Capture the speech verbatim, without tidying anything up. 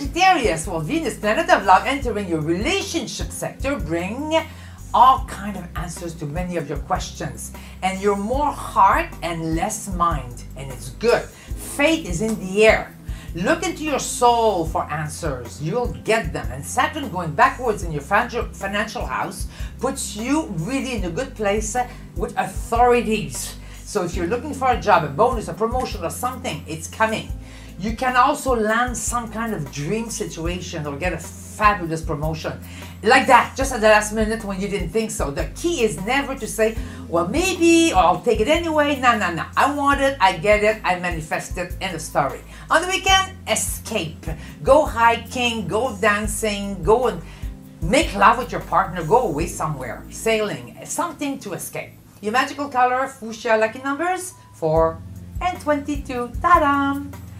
Sagittarius, well, Venus, planet of love, entering your relationship sector, bring all kind of answers to many of your questions. And you're more heart and less mind, and it's good. Faith is in the air. Look into your soul for answers. You'll get them. And Saturn going backwards in your financial house puts you really in a good place with authorities. So if you're looking for a job, a bonus, a promotion or something, it's coming. You can also land some kind of dream situation or get a fabulous promotion. Like that, just at the last minute when you didn't think so. The key is never to say, well, maybe, or I'll take it anyway. No, no, no. I want it, I get it, I manifest it in the story. On the weekend, escape. Go hiking, go dancing, go and make love with your partner, go away somewhere, sailing, something to escape. Your magical color, fuchsia, lucky numbers, four and twenty-two. Ta-da!